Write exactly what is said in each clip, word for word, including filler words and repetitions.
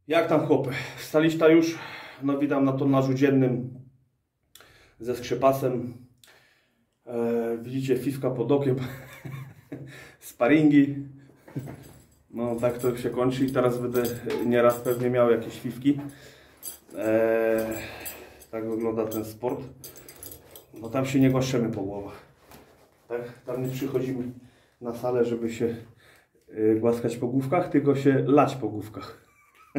Jak tam chłopy? Wstaliście już? No witam na tonażu dziennym ze skrzepasem. E, widzicie fifka pod okiem. Sparingi. No tak to się kończy i teraz będę nieraz pewnie miał jakieś fifki. E, tak wygląda ten sport. No tam się nie głaszczemy po głowach. Tak? Tam nie przychodzimy na salę, żeby się y, głaskać po główkach, tylko się lać po główkach.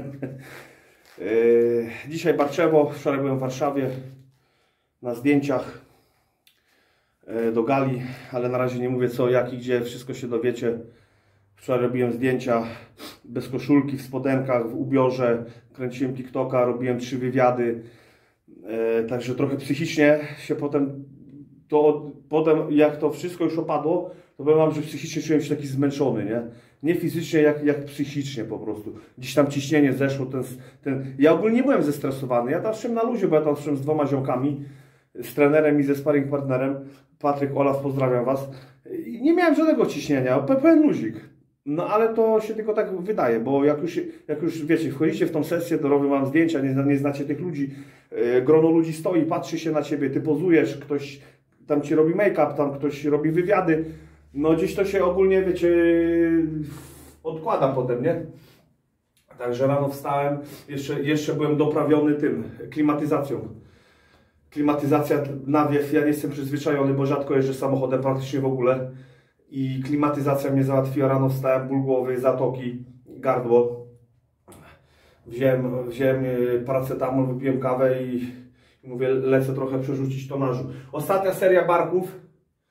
Yy, dzisiaj Barczewo, wczoraj byłem w Warszawie na zdjęciach yy, do gali, ale na razie nie mówię co, jak i gdzie, wszystko się dowiecie. Wczoraj robiłem zdjęcia bez koszulki, w spodenkach, w ubiorze, kręciłem TikToka, robiłem trzy wywiady, yy, także trochę psychicznie się potem, to, potem jak to wszystko już opadło, to powiem wam, że psychicznie czułem się taki zmęczony, nie? Nie fizycznie, jak, jak psychicznie po prostu. Gdzieś tam ciśnienie zeszło, ten, ten... Ja ogólnie nie byłem zestresowany, ja tam szłem na luzie, bo ja tam szłem z dwoma ziomkami, z trenerem i ze sparring partnerem. Patryk, Olaf, pozdrawiam was. I nie miałem żadnego ciśnienia, pełen luzik. No ale to się tylko tak wydaje, bo jak już, jak już wiecie, wchodzicie w tą sesję, to robię wam zdjęcia, nie, nie znacie tych ludzi, yy, grono ludzi stoi, patrzy się na ciebie, ty pozujesz, ktoś tam ci robi make-up, tam ktoś robi wywiady. No gdzieś to się ogólnie, wiecie, odkłada potem, nie? Także rano wstałem, jeszcze, jeszcze byłem doprawiony tym, klimatyzacją. Klimatyzacja, nawiew, ja nie jestem przyzwyczajony, bo rzadko jeżdżę samochodem, praktycznie w ogóle. I klimatyzacja mnie załatwiła, rano wstałem, ból głowy, zatoki, gardło. Wziąłem, wziąłem paracetamol, wypiłem kawę i mówię, lecę trochę przerzucić tonażu. Ostatnia seria barków.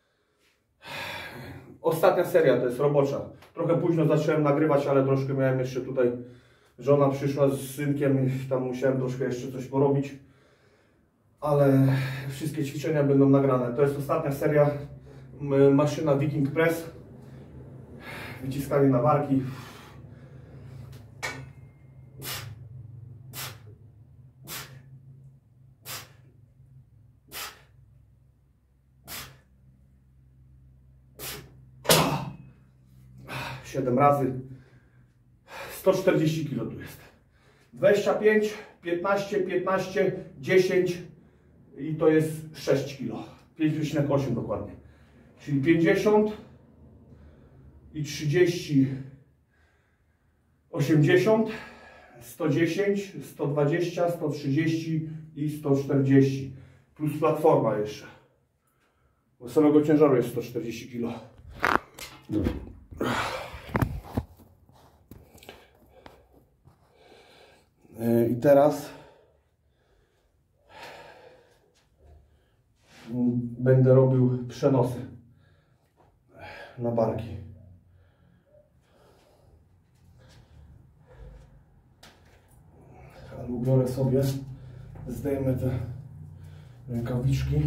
Ostatnia seria to jest robocza. Trochę późno zacząłem nagrywać, ale troszkę miałem jeszcze tutaj, żona przyszła z synkiem, tam musiałem troszkę jeszcze coś porobić. Ale wszystkie ćwiczenia będą nagrane. To jest ostatnia seria, maszyna Viking Press. Wyciskanie na barki. siedem razy. sto czterdzieści kilo tu jest. dwadzieścia pięć, piętnaście, piętnaście, dziesięć i to jest sześć kilo. pięć przecinek osiem dokładnie. Czyli pięćdziesiąt i trzydzieści, osiemdziesiąt, sto dziesięć, sto dwadzieścia, sto trzydzieści i sto czterdzieści. Plus platforma jeszcze. Bo samego ciężaru jest sto czterdzieści kilo. I teraz będę robił przenosy na barki. Ale ubiorę sobie, zdejmę te rękawiczki.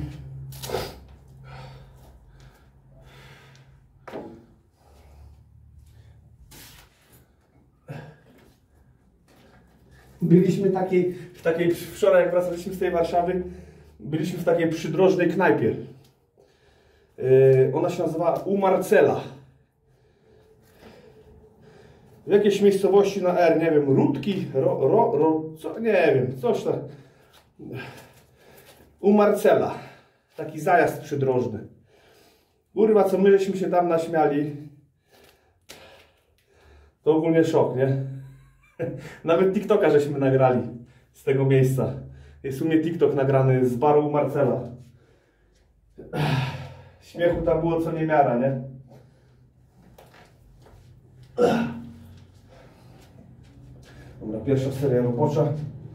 Byliśmy takiej, w takiej, wczoraj jak wracaliśmy z tej Warszawy, byliśmy w takiej przydrożnej knajpie. Yy, ona się nazywa U Marcela. W jakiejś miejscowości na R, nie wiem, Rudki, ro, ro, ro, co, nie wiem, coś tam. U Marcela. Taki zajazd przydrożny. Kurwa, co my żeśmy się tam naśmiali. To ogólnie szok, nie? Nawet TikToka żeśmy nagrali z tego miejsca. Jest u mnie TikTok nagrany z baru u Marcela. Śmiechu tam było co niemiara, nie? Dobra, pierwsza seria robocza.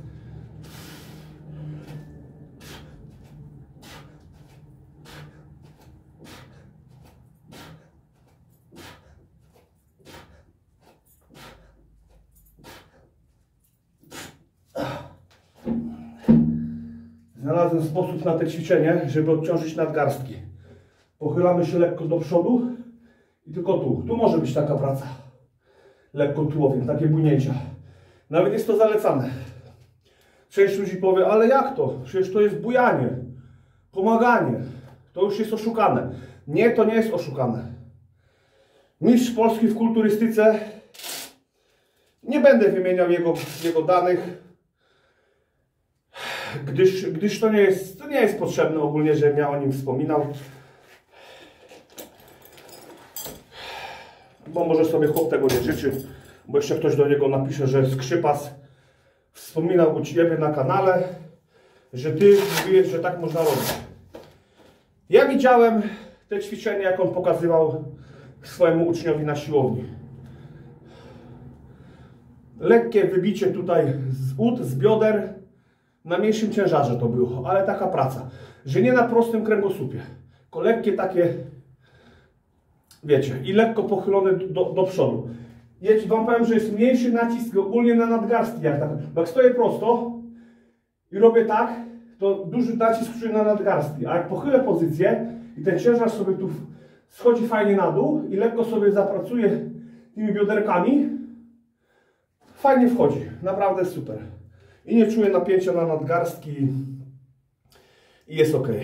Znalazłem sposób na to ćwiczenie, żeby odciążyć nadgarstki. Pochylamy się lekko do przodu i tylko tu. Tu może być taka praca. Lekko tułowiem, takie bujnięcia. Nawet jest to zalecane. Część ludzi powie, ale jak to? Przecież to jest bujanie, pomaganie. To już jest oszukane. Nie, to nie jest oszukane. Mistrz Polski w kulturystyce Nie będę wymieniał jego, jego danych, gdyż, gdyż to, nie jest, to nie jest potrzebne ogólnie, żebym ja o nim wspominał. Bo może sobie chłop tego nie życzy, bo jeszcze ktoś do niego napisze, że Skrzypas wspominał u Ciebie na kanale, że Ty mówiłeś, że tak można robić. Ja widziałem te ćwiczenia, jak on pokazywał swojemu uczniowi na siłowni. Lekkie wybicie tutaj z ud, z bioder, na mniejszym ciężarze to było, ale taka praca, że nie na prostym kręgosłupie, tylko lekkie takie, wiecie, i lekko pochylone do, do przodu. Ja Wam powiem, że jest mniejszy nacisk ogólnie na nadgarstki, jak tak, bo jak stoję prosto i robię tak, to duży nacisk czuję na nadgarstki, a jak pochylę pozycję i ten ciężar sobie tu schodzi fajnie na dół i lekko sobie zapracuję tymi bioderkami, fajnie wchodzi, naprawdę super. I nie czuję napięcia na nadgarstki i jest ok.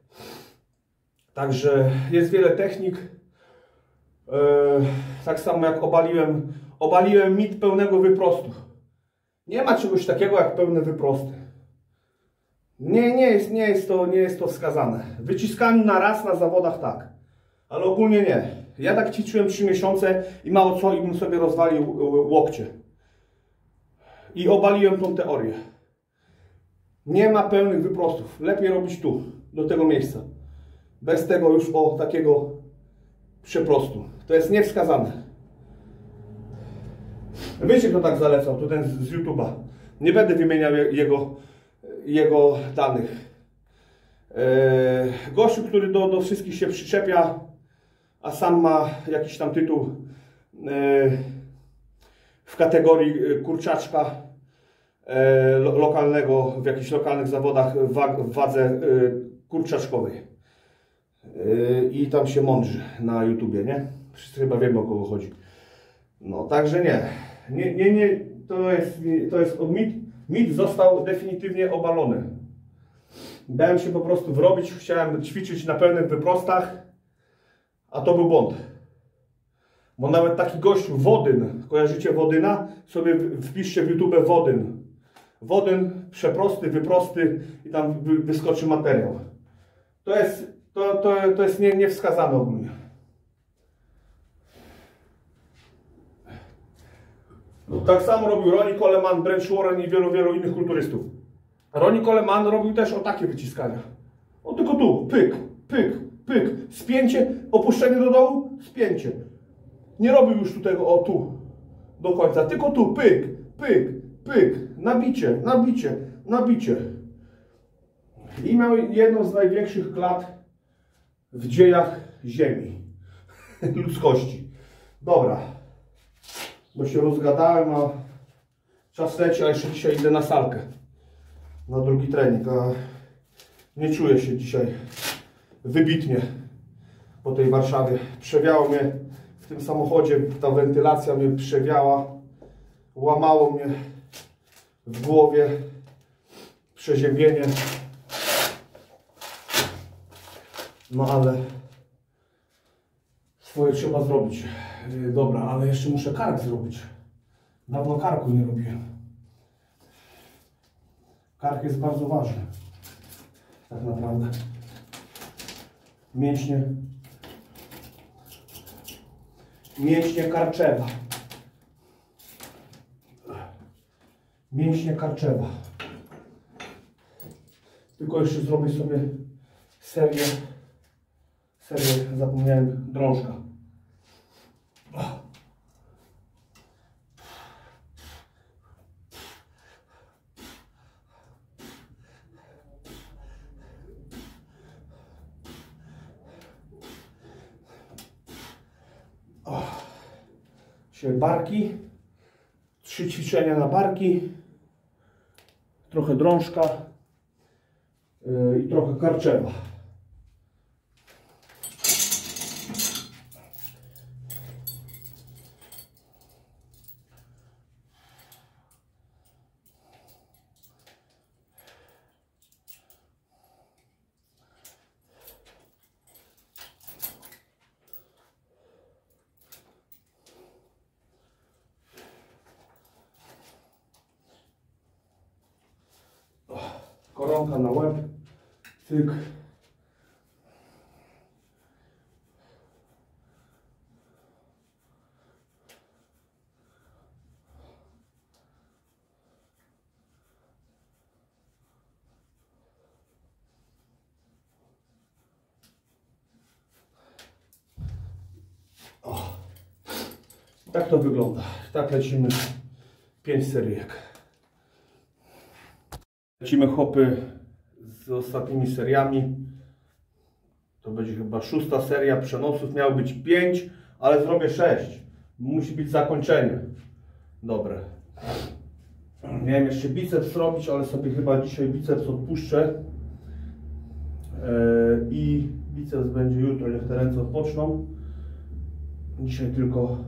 Także jest wiele technik. Yy, tak samo jak obaliłem, obaliłem mit pełnego wyprostu. Nie ma czegoś takiego jak pełne wyprosty. Nie, nie jest, nie jest to, nie jest to wskazane. W wyciskaniu na raz na zawodach tak, ale ogólnie nie. Ja tak ćwiczyłem trzy miesiące i mało co i bym sobie rozwalił łokcie. I obaliłem tą teorię. Nie ma pełnych wyprostów. Lepiej robić tu, do tego miejsca. Bez tego już o takiego przeprostu. To jest niewskazane. Wiecie, kto tak zalecał? To ten z, z YouTube'a. Nie będę wymieniał jego, jego danych. Eee, gościu, który do, do wszystkich się przyczepia, a sam ma jakiś tam tytuł eee, w kategorii kurczaczka e, lo, lokalnego, w jakichś lokalnych zawodach w, wa, w wadze e, kurczaczkowej. E, I tam się mądrzy na YouTubie, nie? Wszyscy chyba wiemy, o kogo chodzi. No, także nie. Nie, nie, nie. To jest, to jest mit, mit został definitywnie obalony. Dałem się po prostu wrobić, chciałem ćwiczyć na pełnych wyprostach, a to był błąd. Bo nawet taki gościu, Wodyn, kojarzycie Wodyna? Sobie wpiszcie w YouTube Wodyn. Wodyn, przeprosty, wyprosty i tam wyskoczy materiał. To jest, to, to, to jest nie, niewskazane ogólnie. Tak samo robił Ronnie Coleman, Brent Warren i wielu, wielu innych kulturystów. Ronnie Coleman robił też o takie wyciskania. O tylko tu, pyk, pyk, pyk, spięcie, opuszczenie do dołu, spięcie. Nie robił już tu tego, o tu, do końca, tylko tu, pyk, pyk, pyk, nabicie, nabicie, nabicie. I miał jedną z największych klat w dziejach Ziemi, ludzkości. Dobra, bo się rozgadałem, a czas leci, a jeszcze dzisiaj idę na salkę, na drugi trening, a nie czuję się dzisiaj wybitnie po tej Warszawie. Przewiało mnie w tym samochodzie, ta wentylacja mnie przewiała, łamało mnie w głowie, przeziębienie. No ale swoje trzeba zrobić. Dobra, ale jeszcze muszę kark zrobić. Dawno karku nie robiłem. Kark jest bardzo ważny. Tak naprawdę. Mięśnie. Mięśnie karczewa. Mięśnie karczewa. Tylko jeszcze zrobię sobie serię. Serię, zapomniałem, drążka. Dzisiaj barki, trzy ćwiczenia na barki, trochę drążka yy, i trochę karczewa. koronka na łeb, cyk. O. Tak to wygląda. Tak lecimy pięć seryjek. Lecimy hopy z ostatnimi seriami. To będzie chyba szósta seria przenosów. Miało być pięć, ale zrobię sześć. Musi być zakończenie. Dobre. Miałem jeszcze biceps robić, ale sobie chyba dzisiaj biceps odpuszczę. I biceps będzie jutro, niech te ręce odpoczną. Dzisiaj tylko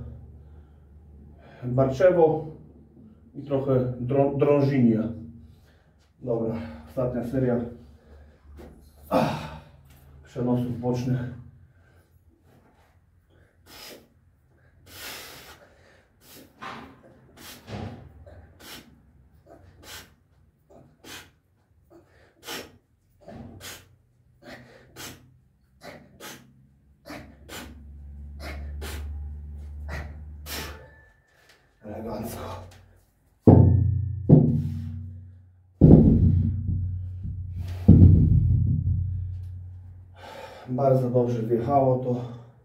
barczewo i trochę drą, drążynia. Dobra, ostatnia seria Ach, przenosów bocznych. Elegancko. Bardzo dobrze wjechało to.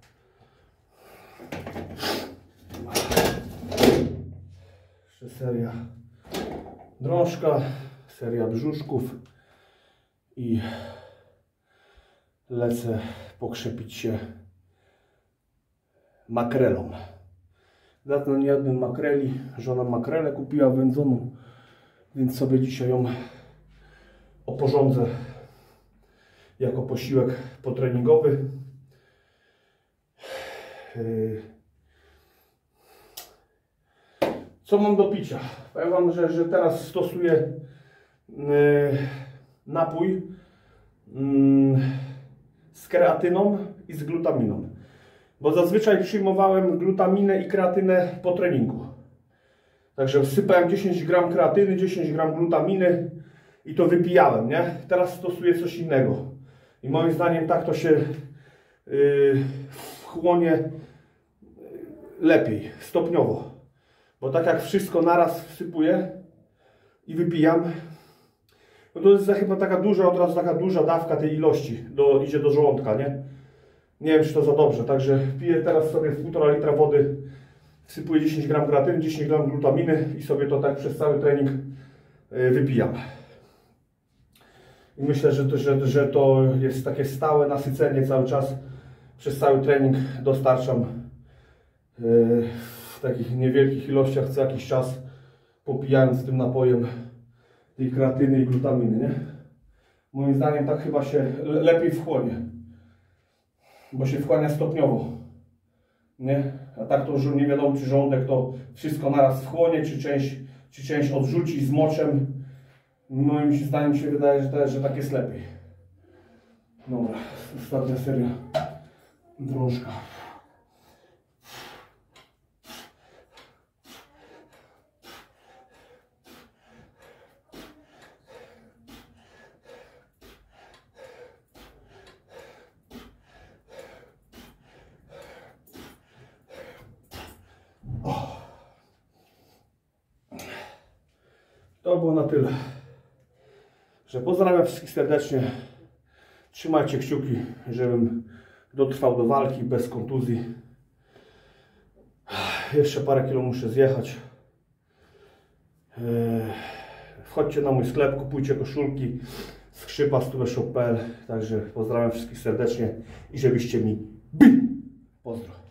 Jeszcze seria drążka, seria brzuszków i lecę pokrzepić się makrelą. Dawno nie jadłem makreli, żona makrelę kupiła wędzoną, więc sobie dzisiaj ją oporządzę jako posiłek potreningowy. Co mam do picia? Powiem wam, że, że teraz stosuję napój z kreatyną i z glutaminą. Bo zazwyczaj przyjmowałem glutaminę i kreatynę po treningu. Także wsypałem dziesięć gram kreatyny, dziesięć gram glutaminy i to wypijałem, nie? Teraz stosuję coś innego. I moim zdaniem tak to się yy, wchłonie lepiej, stopniowo. Bo tak jak wszystko naraz wsypuję i wypijam, no to jest chyba taka duża, od razu taka duża dawka tej ilości do, idzie do żołądka, nie? Nie wiem, czy to za dobrze, także piję teraz sobie w półtora litra wody, wsypuję dziesięć gram kreatyny, dziesięć gram glutaminy i sobie to tak przez cały trening wypijam. I myślę, że to, że, że to jest takie stałe nasycenie cały czas, przez cały trening dostarczam w takich niewielkich ilościach co jakiś czas, popijając tym napojem tej kreatyny i glutaminy, nie? Moim zdaniem tak chyba się lepiej wchłonie. Bo się wchłania stopniowo, nie? A tak to już nie wiadomo, czy żołądek to wszystko naraz wchłonie, czy część, czy część odrzuci z moczem. Moim zdaniem się wydaje, że, to, że tak jest lepiej. Dobra, ostatnia seria drążka. To było na tyle. Że pozdrawiam wszystkich serdecznie. Trzymajcie kciuki, żebym dotrwał do walki bez kontuzji. Jeszcze parę kilo muszę zjechać. Wchodźcie na mój sklep, kupujcie koszulki skrzypa stówę shop kropka p l. Także pozdrawiam wszystkich serdecznie i żebyście mi byli. Pozdro.